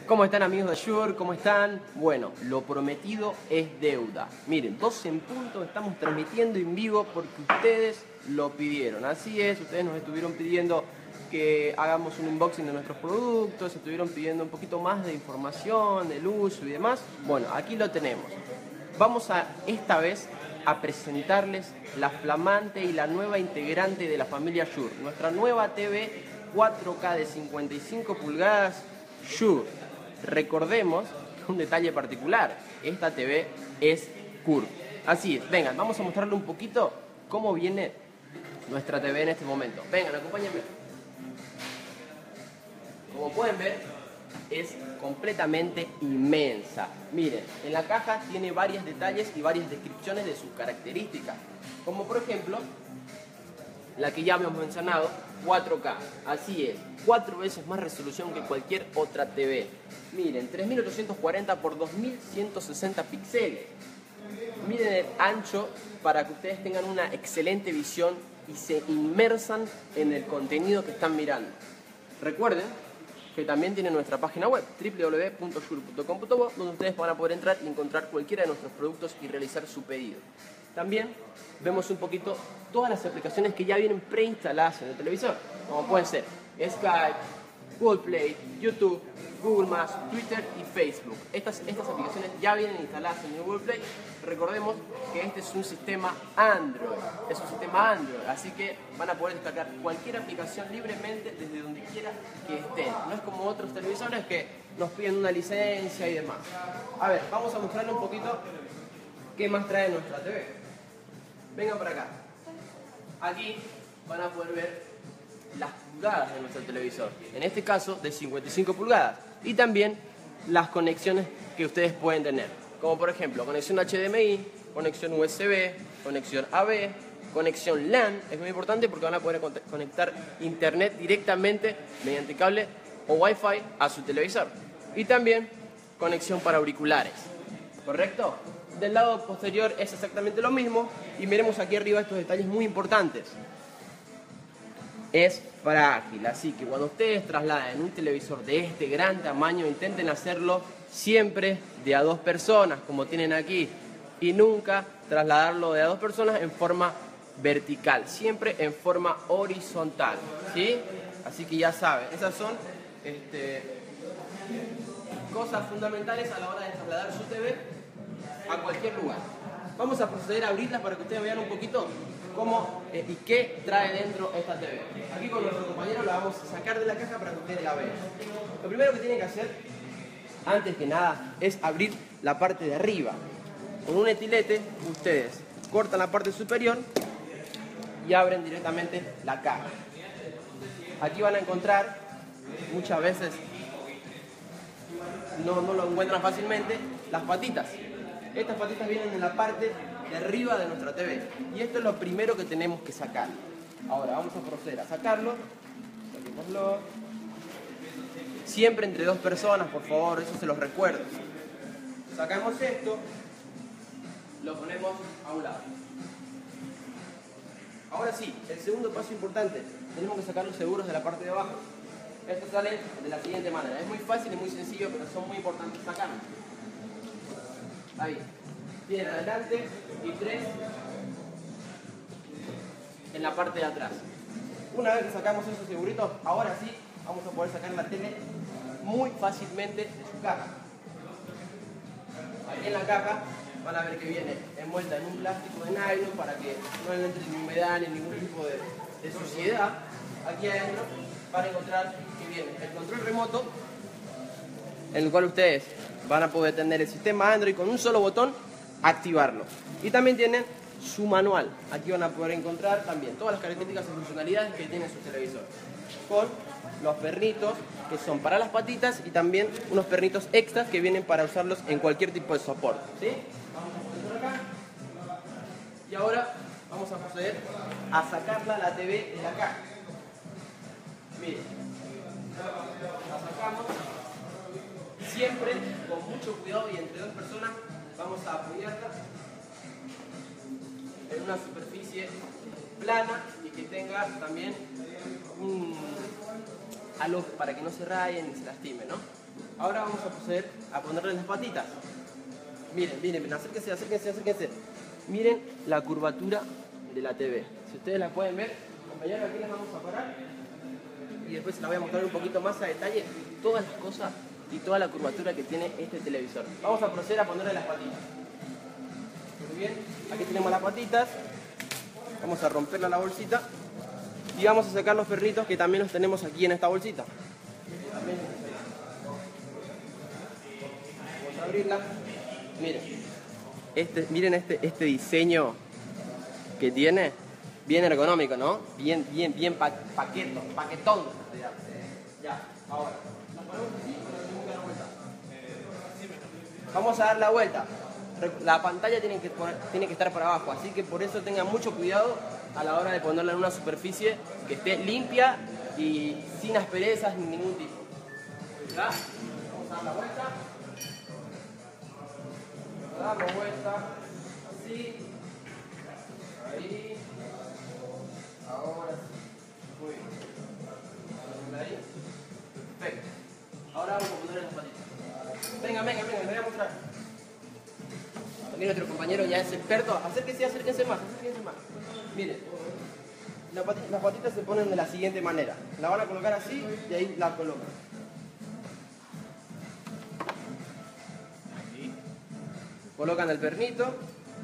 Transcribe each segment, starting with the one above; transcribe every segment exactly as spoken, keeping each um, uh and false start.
¿Cómo están, amigos de Shure? ¿Cómo están? Bueno, lo prometido es deuda. Miren, dos en punto, estamos transmitiendo en vivo porque ustedes lo pidieron. Así es, ustedes nos estuvieron pidiendo que hagamos un unboxing de nuestros productos, estuvieron pidiendo un poquito más de información, del uso y demás. Bueno, aquí lo tenemos. Vamos a, esta vez, a presentarles la flamante y la nueva integrante de la familia Shure. Nuestra nueva T V cuatro K de cincuenta y cinco pulgadas Shure. Recordemos un detalle particular, esta T V es curva. Así es, vengan, vamos a mostrarle un poquito cómo viene nuestra T V en este momento. Vengan, acompáñenme. Como pueden ver, es completamente inmensa. Miren, en la caja tiene varios detalles y varias descripciones de sus características. Como por ejemplo, la que ya hemos mencionado, cuatro K. Así es, cuatro veces más resolución que cualquier otra T V. Miren, tres mil ochocientos cuarenta por dos mil ciento sesenta píxeles. Miren el ancho para que ustedes tengan una excelente visión y se inmersan en el contenido que están mirando. Recuerden que también tiene nuestra página web w w w punto shure punto com punto bo, donde ustedes van a poder entrar y encontrar cualquiera de nuestros productos y realizar su pedido. También vemos un poquito todas las aplicaciones que ya vienen preinstaladas en el televisor, como pueden ser Skype, Google Play, YouTube, Google Maps, Twitter y Facebook. Estas, estas aplicaciones ya vienen instaladas en el Google Play. Recordemos que este es un sistema Android, es un sistema Android, así que van a poder descargar cualquier aplicación libremente desde donde quiera que estén. No es como otros televisores que nos piden una licencia y demás. A ver, vamos a mostrarle un poquito qué más trae nuestra T V. Vengan para acá. Aquí van a poder ver las pulgadas de nuestro televisor, en este caso de cincuenta y cinco pulgadas, y también las conexiones que ustedes pueden tener, como por ejemplo conexión H D M I, conexión U S B, conexión A V, conexión LAN. Es muy importante porque van a poder conectar internet directamente mediante cable o Wi-Fi a su televisor, y también conexión para auriculares, ¿correcto? Del lado posterior es exactamente lo mismo, y miremos aquí arriba estos detalles muy importantes. Es frágil, así que cuando ustedes trasladen un televisor de este gran tamaño, intenten hacerlo siempre de a dos personas, como tienen aquí, y nunca trasladarlo de a dos personas en forma vertical, siempre en forma horizontal, ¿sí? Así que ya saben, esas son este, cosas fundamentales a la hora de trasladar su T V a cualquier lugar. Vamos a proceder a abrirlas para que ustedes vean un poquito cómo eh, y qué trae dentro esta T V. Aquí con nuestro compañero la vamos a sacar de la caja para que ustedes la vean. Lo primero que tienen que hacer, antes que nada, es abrir la parte de arriba. Con un estilete, ustedes cortan la parte superior y abren directamente la caja. Aquí van a encontrar, muchas veces no, no lo encuentran fácilmente, las patitas. Estas patitas vienen en la parte de arriba de nuestra T V. Y esto es lo primero que tenemos que sacar. Ahora vamos a proceder a sacarlo. Saquémoslo. Siempre entre dos personas, por favor, eso se los recuerdo. Sacamos esto, lo ponemos a un lado. Ahora sí, el segundo paso importante. Tenemos que sacar los seguros de la parte de abajo. Estos salen de la siguiente manera. Es muy fácil y muy sencillo, pero son muy importantes sacarlos. Ahí, tienen adelante y tres en la parte de atrás. Una vez que sacamos esos seguritos, ahora sí vamos a poder sacar la tele muy fácilmente de su caja. Aquí en la caja van a ver que viene envuelta en un plástico de nylon para que no le entre ni humedad ni ningún tipo de, de suciedad. Aquí adentro van a encontrar que viene el control remoto, en el cual ustedes van a poder tener el sistema Android con un solo botón, activarlo. Y también tienen su manual. Aquí van a poder encontrar también todas las características y funcionalidades que tiene su televisor. Con los pernitos que son para las patitas y también unos pernitos extras que vienen para usarlos en cualquier tipo de soporte. ¿Sí? Vamos a poner acá. Y ahora vamos a proceder a sacarla la T V de la caja. Miren. La sacamos. Siempre con mucho cuidado y entre dos personas vamos a apoyarla en una superficie plana y que tenga también un algo para que no se rayen ni se lastime, ¿no? Ahora vamos a proceder a ponerle las patitas. Miren, miren, miren, acérquense, acérquense, acérquense. Miren la curvatura de la T V. Si ustedes la pueden ver, compañeros, aquí las vamos a parar. Y después se la voy a mostrar un poquito más a detalle todas las cosas y toda la curvatura que tiene este televisor. Vamos a proceder a ponerle las patitas. Muy bien, aquí tenemos las patitas. Vamos a romperla la bolsita. Y vamos a sacar los perritos que también los tenemos aquí en esta bolsita. También vamos a abrirla. Miren, este, miren este, este diseño que tiene. Bien ergonómico, ¿no? Bien, bien, bien pa paqueto, paquetón. Ya, ahora. ¿La ponemos así o la tenemos que dar vuelta? Vamos a dar la vuelta. La pantalla tiene que, poner, tiene que estar para abajo, así que por eso tengan mucho cuidado a la hora de ponerla en una superficie que esté limpia y sin asperezas ni ningún tipo. ¿Ya? Vamos a dar la vuelta. Damos vuelta. Así. Ahí. Ahora sí. Muy bien. Ahí. Perfecto. Ahora vamos a ponerle las patitas. Venga, venga, venga, les voy a mostrar. Aquí nuestro compañero ya es experto. Acérquense, acérquense más, acérquense más. Miren, las patitas, las patitas se ponen de la siguiente manera. La van a colocar así y ahí la colocan. Colocan el pernito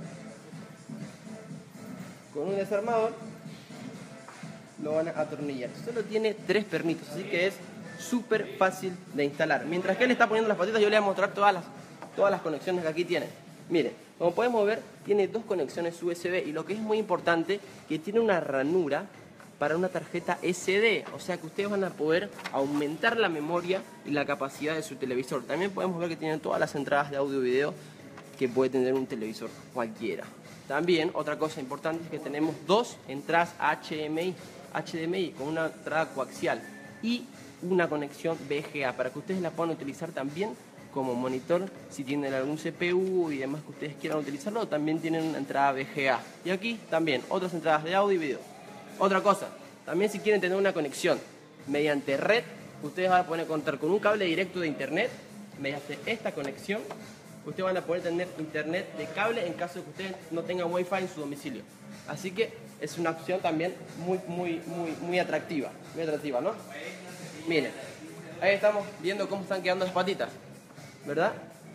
con un desarmador. Lo van a atornillar. Solo tiene tres pernitos, así que es súper fácil de instalar. Mientras que él está poniendo las patitas, yo le voy a mostrar todas las, todas las conexiones que aquí tiene. Miren, como podemos ver, tiene dos conexiones U S B y lo que es muy importante, que tiene una ranura para una tarjeta S D. O sea que ustedes van a poder aumentar la memoria y la capacidad de su televisor. También podemos ver que tiene todas las entradas de audio y video que puede tener un televisor cualquiera. También, otra cosa importante es que tenemos dos entradas H D M I. H D M I con una entrada coaxial y una conexión V G A para que ustedes la puedan utilizar también como monitor si tienen algún C P U y demás que ustedes quieran utilizarlo. También tienen una entrada V G A y aquí también otras entradas de audio y video. Otra cosa, también si quieren tener una conexión mediante red, ustedes van a poder contar con un cable directo de internet. Mediante esta conexión ustedes van a poder tener internet de cable en caso de que ustedes no tengan wifi en su domicilio. Así que es una opción también muy, muy, muy, muy atractiva. Muy atractiva, ¿no? Miren, ahí estamos viendo cómo están quedando las patitas, ¿verdad?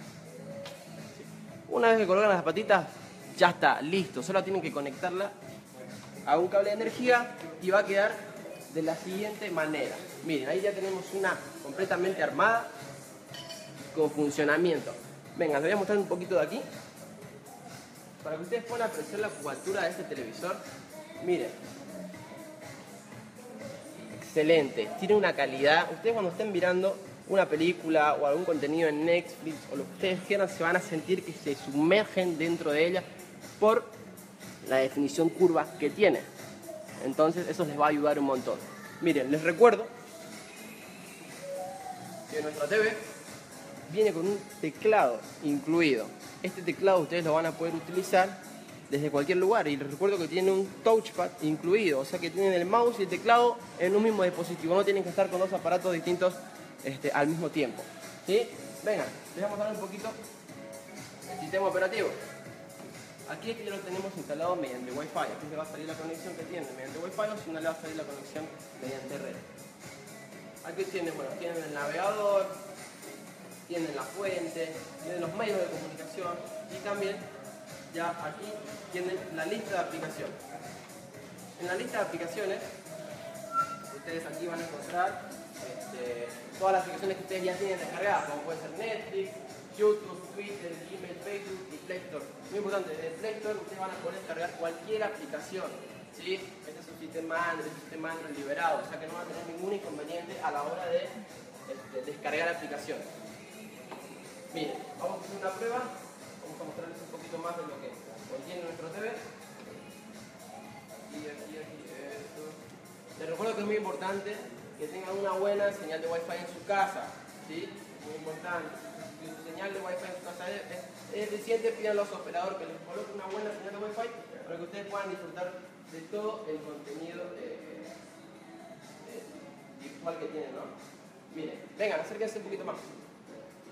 Una vez que colocan las patitas, ya está, listo. Solo tienen que conectarla a un cable de energía y va a quedar de la siguiente manera. Miren, ahí ya tenemos una completamente armada con funcionamiento. Venga, les voy a mostrar un poquito de aquí para que ustedes puedan apreciar la curvatura de este televisor. Miren, excelente, tiene una calidad. Ustedes cuando estén mirando una película o algún contenido en Netflix o lo que ustedes quieran, se van a sentir que se sumergen dentro de ella por la definición curva que tiene. Entonces eso les va a ayudar un montón. Miren, les recuerdo que nuestra T V viene con un teclado incluido. Este teclado ustedes lo van a poder utilizar desde cualquier lugar y les recuerdo que tiene un touchpad incluido, o sea que tienen el mouse y el teclado en un mismo dispositivo, no tienen que estar con dos aparatos distintos este, al mismo tiempo. ¿Sí? Venga, les vamos a dar un poquito el sistema operativo. Aquí es que ya lo tenemos instalado mediante Wi-Fi. Aquí le va a salir la conexión que tiene mediante Wi-Fi o si no le va a salir la conexión mediante red. Aquí tienen, bueno, tienen el navegador, tienen la fuente, tienen los medios de comunicación y también ya aquí tienen la lista de aplicaciones. En la lista de aplicaciones ustedes aquí van a encontrar este, todas las aplicaciones que ustedes ya tienen descargadas, como puede ser Netflix, YouTube, Twitter, Gmail, Facebook y Play Store. Muy importante, desde Play Store ustedes van a poder descargar cualquier aplicación. ¿Sí? Este es un sistema Android, un sistema Android liberado, o sea que no van a tener ningún inconveniente a la hora de este, descargar aplicaciones. Miren, vamos a hacer una prueba, vamos a mostrarles un poquito más de lo que contiene nuestro T V. Aquí, aquí, aquí, esto. Les recuerdo que es muy importante que tengan una buena señal de Wi-Fi en su casa, ¿sí? Muy importante. Si su señal de Wi-Fi en su casa es, es, es deficiente, pidan a los operadores que les coloquen una buena señal de Wi-Fi para que ustedes puedan disfrutar de todo el contenido eh, eh, virtual que tienen, ¿no? Miren, vengan, acérquense un poquito más.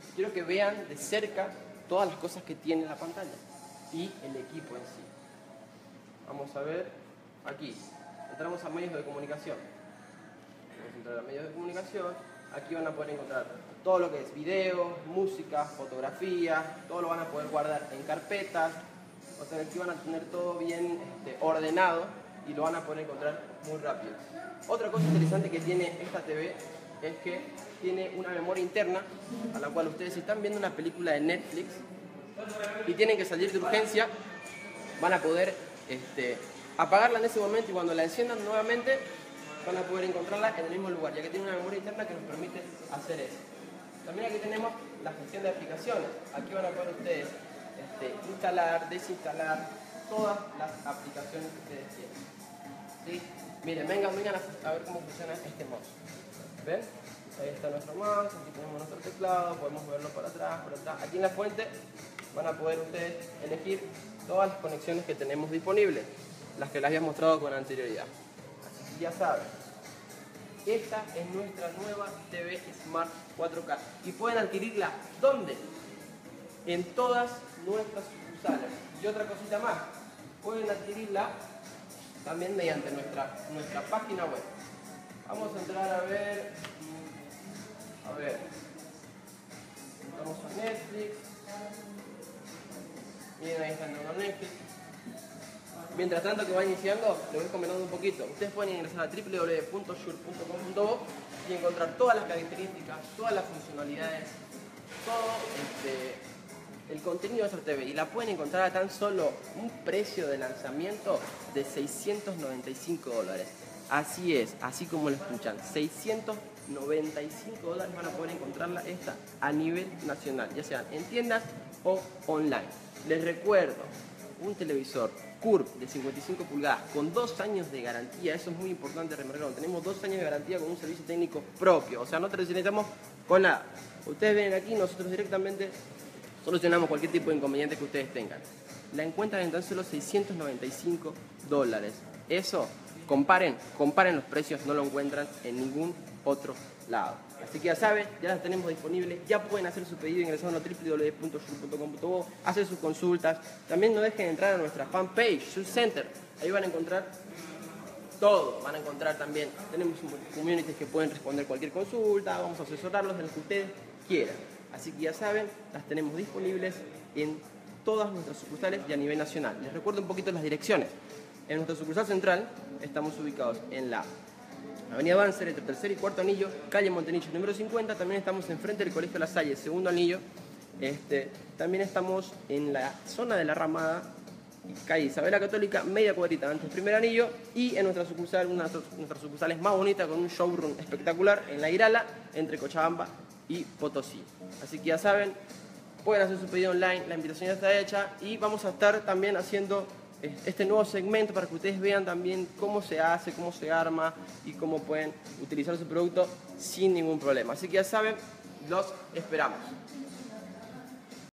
quiero que vean de cerca todas las cosas que tiene la pantalla y el equipo en sí. Vamos a ver aquí, entramos a medios de comunicación. Vamos a entrar a medios de comunicación. Aquí van a poder encontrar todo lo que es video, música, fotografía, todo lo van a poder guardar en carpetas. O sea, aquí van a tener todo bien este, ordenado y lo van a poder encontrar muy rápido. Otra cosa interesante que tiene esta T V es que tiene una memoria interna a la cual ustedes, si están viendo una película de Netflix y tienen que salir de urgencia, van a poder este, apagarla en ese momento y cuando la enciendan nuevamente van a poder encontrarla en el mismo lugar, ya que tiene una memoria interna que nos permite hacer eso. También aquí tenemos la gestión de aplicaciones. Aquí van a poder ustedes este, instalar, desinstalar todas las aplicaciones que ustedes tienen. ¿Sí? Miren, vengan, vengan a, a ver cómo funciona este mouse. ¿Ven? Ahí está nuestro mouse, aquí tenemos nuestro teclado, podemos verlo para atrás, para atrás. Aquí en la fuente van a poder ustedes elegir todas las conexiones que tenemos disponibles, las que les había mostrado con anterioridad. Así que ya saben, esta es nuestra nueva T V Smart cuatro K y pueden adquirirla ¿dónde? En todas nuestras sucursales. Y otra cosita más, pueden adquirirla también mediante nuestra, nuestra página web. Vamos a entrar a ver, a ver, vamos a Netflix, miren ahí está entrando Netflix. Mientras tanto que va iniciando, les voy comentando un poquito. Ustedes pueden ingresar a w w w punto shure punto com punto bo y encontrar todas las características, todas las funcionalidades, todo este, el contenido de esta T V. Y la pueden encontrar a tan solo un precio de lanzamiento de seiscientos noventa y cinco dólares. Así es, así como lo escuchan, seiscientos noventa y cinco dólares van a poder encontrarla esta a nivel nacional, ya sean en tiendas o online. Les recuerdo, un televisor Curve de cincuenta y cinco pulgadas con dos años de garantía, eso es muy importante remarcarlo, tenemos dos años de garantía con un servicio técnico propio, o sea, no te necesitamos con nada. Ustedes ven aquí, nosotros directamente solucionamos cualquier tipo de inconveniente que ustedes tengan. La encuentran en tan solo seiscientos noventa y cinco dólares. Eso, comparen, comparen los precios, no lo encuentran en ningún otro lado. Así que ya saben, ya las tenemos disponibles, ya pueden hacer su pedido ingresando a w w w punto shure punto com punto bo, hacer sus consultas. También no dejen de entrar a nuestra fanpage, Shure Center, ahí van a encontrar todo, van a encontrar también, tenemos communities que pueden responder cualquier consulta, vamos a asesorarlos de lo que ustedes quieran. Así que ya saben, las tenemos disponibles en todas nuestras sucursales y a nivel nacional. Les recuerdo un poquito las direcciones. En nuestra sucursal central estamos ubicados en la Avenida Banzer, entre tercer y cuarto anillo, calle Montenillo número cincuenta. También estamos enfrente del Colegio La Salle, segundo anillo. Este, también estamos en la zona de la Ramada, calle Isabel la Católica, media cuadrita antes del primer anillo. Y en nuestra sucursal, una de nuestras sucursales más bonitas, con un showroom espectacular en La Irala, entre Cochabamba y Potosí. Así que ya saben, pueden hacer su pedido online, la invitación ya está hecha y vamos a estar también haciendo este nuevo segmento para que ustedes vean también cómo se hace, cómo se arma y cómo pueden utilizar su producto sin ningún problema. Así que ya saben, los esperamos.